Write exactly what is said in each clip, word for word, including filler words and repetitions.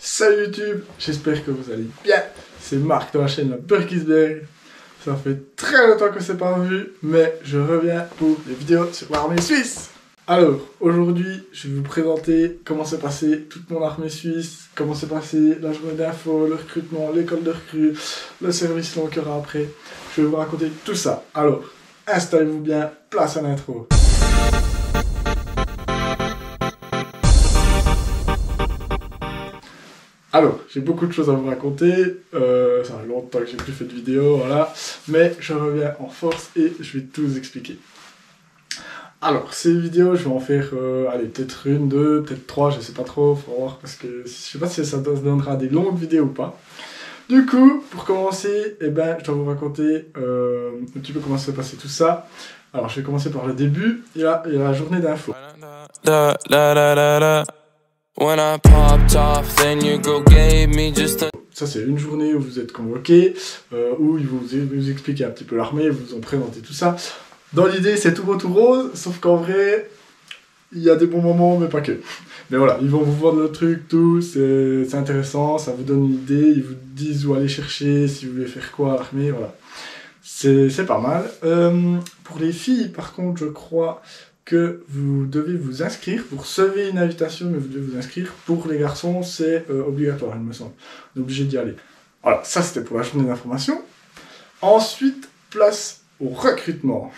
Salut YouTube, j'espère que vous allez bien. C'est Marc de la chaîne La Perkisberg. Ça fait très longtemps que c'est pas vu, mais je reviens pour des vidéos sur l'armée suisse. Alors, aujourd'hui, je vais vous présenter comment s'est passé toute mon armée suisse, comment s'est passé la journée d'info, le recrutement, l'école de recrue, le service long qu'il y aura après. Je vais vous raconter tout ça. Alors, installez-vous bien, place à l'intro. Alors, j'ai beaucoup de choses à vous raconter, euh, ça fait longtemps que j'ai plus fait de vidéo, voilà, mais je reviens en force et je vais tout vous expliquer. Alors, ces vidéos, je vais en faire, euh, allez, peut-être une, deux, peut-être trois, je sais pas trop, faut voir, parce que je sais pas si ça donnera des longues vidéos ou pas. Du coup, pour commencer, eh ben, je dois vous raconter euh, un petit peu comment s'est passé tout ça. Alors, je vais commencer par le début, il y a, il y a la journée d'info. When I popped off, then your girl gave me just a... Ça, c'est une journée où vous êtes convoqué, euh, où ils vous, vous expliquent un petit peu l'armée, ils vous ont présenté tout ça. Dans l'idée, c'est tout beau tout rose, sauf qu'en vrai, il y a des bons moments, mais pas que. Mais voilà, ils vont vous vendre le truc, tout, c'est intéressant, ça vous donne une idée, ils vous disent où aller chercher, si vous voulez faire quoi à l'armée, voilà. C'est pas mal. Euh, pour les filles, par contre, je crois que vous devez vous inscrire, vous recevez une invitation, mais vous devez vous inscrire. Pour les garçons, c'est euh, obligatoire, il me semble. On est obligé d'y aller. Voilà, ça c'était pour la journée d'information. Ensuite, place au recrutement.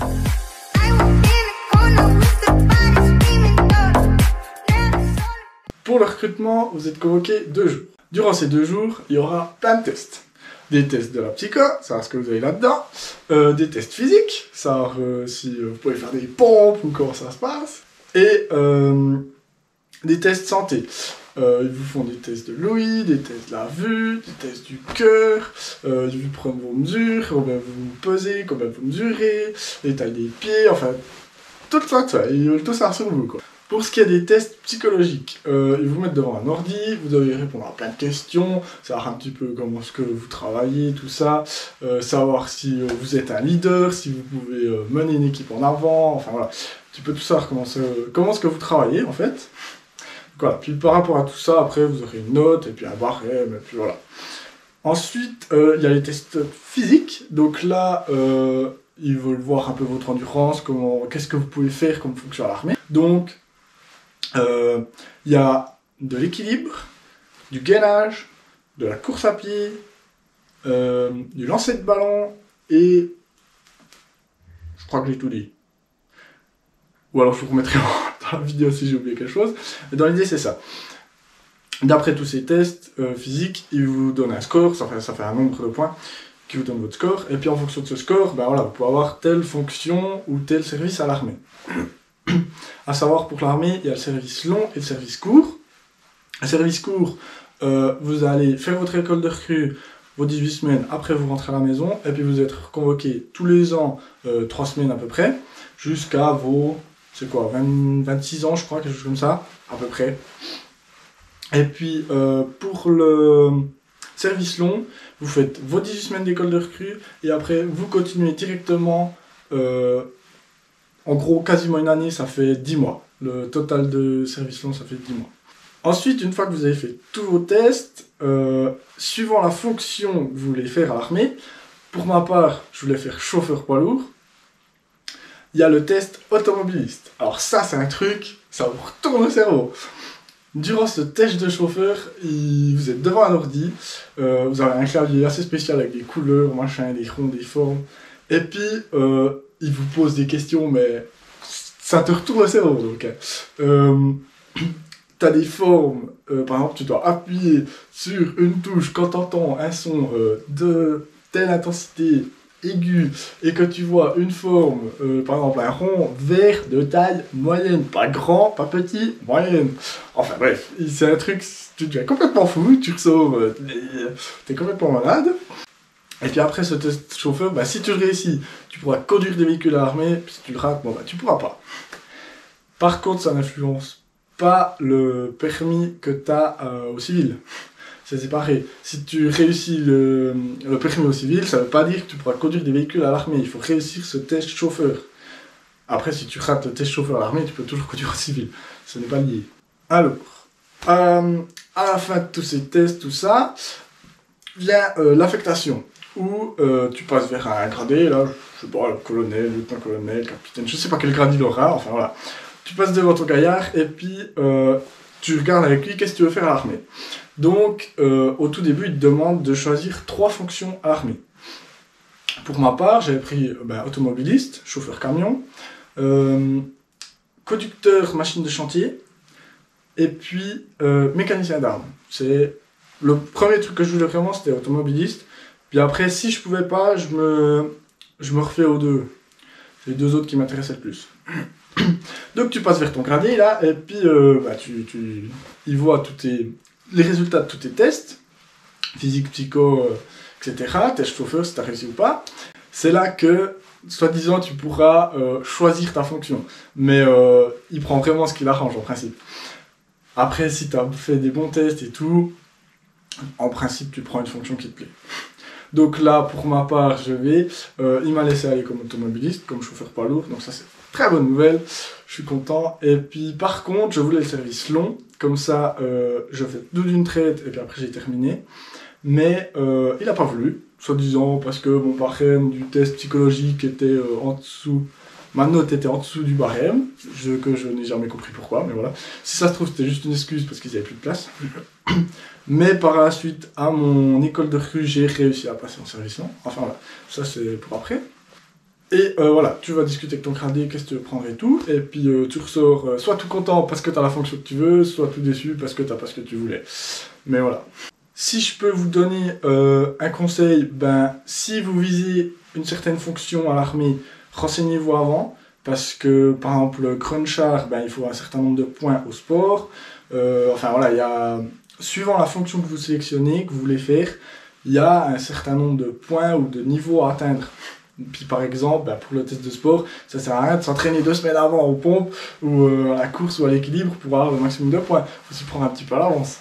Pour le recrutement, vous êtes convoqué deux jours. Durant ces deux jours, il y aura plein de tests. Des tests de la psycho, savoir ce que vous avez là-dedans, euh, des tests physiques, savoir euh, si euh, vous pouvez faire des pompes ou comment ça se passe, et euh, des tests santé. Euh, ils vous font des tests de l'ouïe, des tests de la vue, des tests du cœur, euh, ils vous prennent vos mesures, combien vous vous pesez, combien vous mesurez, les tailles des pieds, enfin, tout ça, tout ça, ils veulent tout savoir sur vous, quoi. Pour ce qui est des tests psychologiques, euh, ils vous mettent devant un ordi, vous devez répondre à plein de questions, savoir un petit peu comment est-ce que vous travaillez, tout ça, euh, savoir si euh, vous êtes un leader, si vous pouvez euh, mener une équipe en avant, enfin voilà, un petit peu tout savoir comment, comment est-ce que vous travaillez en fait. Donc, voilà. Puis par rapport à tout ça, après vous aurez une note, et puis un barème, et puis voilà. Ensuite, euh, il y a les tests physiques, donc là, euh, ils veulent voir un peu votre endurance, comment, qu'est-ce que vous pouvez faire comme fonction à l'armée. Donc, il euh, y a de l'équilibre, du gainage, de la course à pied, euh, du lancer de ballon et je crois que j'ai tout dit. Ou alors je vous remettrai dans la vidéo si j'ai oublié quelque chose. Mais dans l'idée c'est ça. D'après tous ces tests euh, physiques, ils vous donnent un score, ça fait, ça fait un nombre de points qui vous donne votre score. Et puis en fonction de ce score, ben voilà, vous pouvez avoir telle fonction ou tel service à l'armée. À savoir, pour l'armée, il y a le service long et le service court. Le service court, euh, vous allez faire votre école de recrue, vos dix-huit semaines, après vous rentrez à la maison, et puis vous êtes convoqué tous les ans, euh, trois semaines à peu près, jusqu'à vos, c'est quoi, vingt, vingt-six ans je crois, quelque chose comme ça, à peu près. Et puis, euh, pour le service long, vous faites vos dix-huit semaines d'école de recrue, et après vous continuez directement, euh, en gros, quasiment une année, ça fait dix mois. Le total de service long, ça fait dix mois. Ensuite, une fois que vous avez fait tous vos tests, euh, suivant la fonction que vous voulez faire à l'armée, pour ma part, je voulais faire chauffeur poids lourd, il y a le test automobiliste. Alors ça, c'est un truc, ça vous retourne le cerveau. Durant ce test de chauffeur, il, vous êtes devant un ordi, euh, vous avez un clavier assez spécial avec des couleurs, machin, des ronds, des formes, et puis... Euh, il vous pose des questions, mais ça te retourne le cerveau, donc. Euh, tu as des formes, euh, par exemple, tu dois appuyer sur une touche quand tu entends un son euh, de telle intensité aiguë, et que tu vois une forme, euh, par exemple un rond vert de taille moyenne, pas grand, pas petit, moyenne. Enfin bref, c'est un truc, tu deviens complètement fou, tu ressors, euh, t'es complètement malade. Et puis après ce test chauffeur, bah, si tu le réussis, tu pourras conduire des véhicules à l'armée, puis si tu le rates, bon bah tu pourras pas. Par contre, ça n'influence pas le permis que tu as euh, au civil. C'est séparé. Si tu réussis le, le permis au civil, ça ne veut pas dire que tu pourras conduire des véhicules à l'armée. Il faut réussir ce test chauffeur. Après, si tu rates le test chauffeur à l'armée, tu peux toujours conduire au civil. Ce n'est pas lié. Alors, euh, à la fin de tous ces tests, tout ça, vient euh, l'affectation, où euh, tu passes vers un gradé, là, je sais pas, le colonel, lieutenant-colonel, capitaine, je sais pas quel grade il aura, enfin voilà. Tu passes devant ton gaillard, et puis euh, tu regardes avec lui qu'est-ce que tu veux faire à l'armée. Donc, euh, au tout début, il te demande de choisir trois fonctions à l'armée. Pour ma part, j'avais pris euh, ben, automobiliste, chauffeur camion, euh, conducteur machine de chantier, et puis euh, mécanicien d'armes. C'est le premier truc que je voulais vraiment, c'était automobiliste. Puis après, si je pouvais pas, je me, je me refais aux deux. C'est les deux autres qui m'intéressaient le plus. Donc tu passes vers ton gradé là, et puis euh, bah, tu, tu, il voit tous tes, les résultats de tous tes tests, physique, psycho, euh, et cetera. Test chauffeur, si tu as réussi ou pas. C'est là que, soi-disant, tu pourras euh, choisir ta fonction. Mais euh, il prend vraiment ce qu'il arrange en principe. Après, si tu as fait des bons tests et tout, en principe, tu prends une fonction qui te plaît. Donc là, pour ma part, je vais... Euh, il m'a laissé aller comme automobiliste, comme chauffeur poids lourd, donc ça c'est très bonne nouvelle, je suis content. Et puis par contre, je voulais le service long, comme ça, euh, je fais tout d'une traite, et puis après j'ai terminé. Mais euh, il n'a pas voulu, soi-disant parce que mon barème du test psychologique était euh, en dessous... Ma note était en dessous du barème, je, que je n'ai jamais compris pourquoi, mais voilà. Si ça se trouve, c'était juste une excuse parce qu'ils n'avaient plus de place. Mais par la suite, à mon école de recrue, j'ai réussi à passer en service long. Enfin voilà, ça c'est pour après. Et euh, voilà, tu vas discuter avec ton gradé, qu'est-ce que tu veux prendre et tout. Et puis euh, tu ressors euh, soit tout content parce que tu as la fonction que tu veux, soit tout déçu parce que tu n'as pas ce que tu voulais. Mais voilà. Si je peux vous donner euh, un conseil, ben si vous visez une certaine fonction à l'armée, renseignez-vous avant, parce que par exemple crunchard, ben, il faut un certain nombre de points au sport. Euh, enfin voilà, il y a, suivant la fonction que vous sélectionnez, que vous voulez faire, il y a un certain nombre de points ou de niveaux à atteindre. Puis par exemple, ben, pour le test de sport, ça sert à rien de s'entraîner deux semaines avant aux pompes ou euh, à la course ou à l'équilibre pour avoir le maximum de points. Il faut s'y prendre un petit peu à l'avance.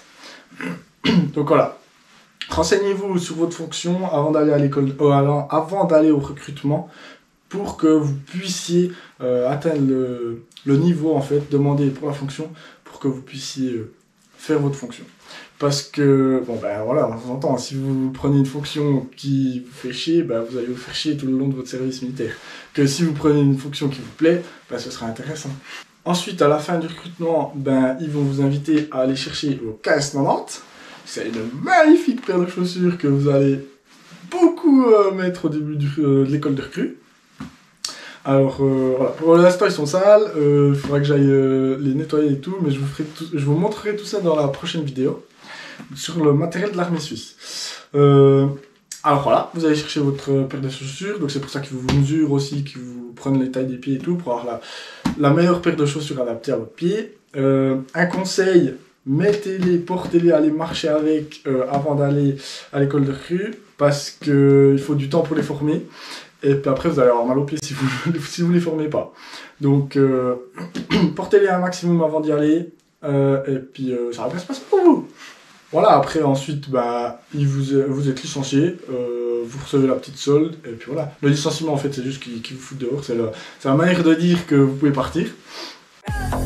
Donc voilà. Renseignez-vous sur votre fonction avant d'aller à l'école, euh, avant d'aller au recrutement, pour que vous puissiez euh, atteindre le, le niveau, en fait, demander pour la fonction, pour que vous puissiez euh, faire votre fonction. Parce que, bon ben voilà, on s'entend, si vous prenez une fonction qui vous fait chier, ben, vous allez vous faire chier tout le long de votre service militaire. Que si vous prenez une fonction qui vous plaît, ben, ce sera intéressant. Ensuite, à la fin du recrutement, ben, ils vont vous inviter à aller chercher au K S quatre-vingt-dix. C'est une magnifique paire de chaussures que vous allez beaucoup euh, mettre au début du, euh, de l'école de recrue. Alors euh, voilà, pour l'instant ils sont sales, il euh, faudra que j'aille euh, les nettoyer et tout, mais je vous, ferai tout, je vous montrerai tout ça dans la prochaine vidéo sur le matériel de l'armée suisse. Euh, alors voilà, vous allez chercher votre paire de chaussures, donc c'est pour ça qu'ils vous mesurent aussi, qu'ils vous prennent les tailles des pieds et tout, pour avoir la, la meilleure paire de chaussures adaptée à votre pied. Euh, un conseil, mettez-les, portez-les, allez marcher avec euh, avant d'aller à l'école de recrue, parce qu'il faut du temps pour les former. Et puis après, vous allez avoir mal aux pieds si vous si vous les formez pas. Donc, euh, portez-les un maximum avant d'y aller. Euh, et puis, euh, ça va bien se passer pour vous. Voilà, après, ensuite, bah, il vous, vous êtes licencié. Euh, vous recevez la petite solde. Et puis voilà. Le licenciement, en fait, c'est juste qu'ils qu'ils vous foutent dehors. C'est la, la manière de dire que vous pouvez partir.